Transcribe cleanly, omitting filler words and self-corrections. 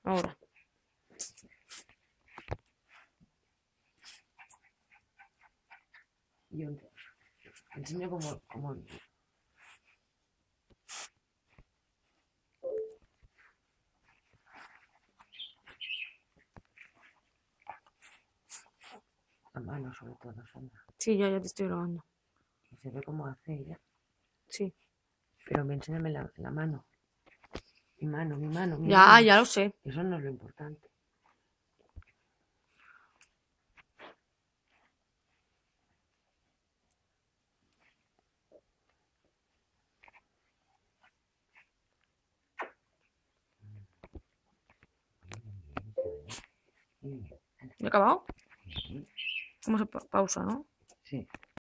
Ahora. Yo enseño como... La mano, sobre todo, Sandra. Sí, ya te estoy grabando. Y se ve cómo hace ella. Sí. Pero enséñame la mano. Mi mano, mi mano, mi Ya, mano. ya lo sé. Eso no es lo importante. ¿Ya he acabado? ¿Cómo se pausa, no? Sí.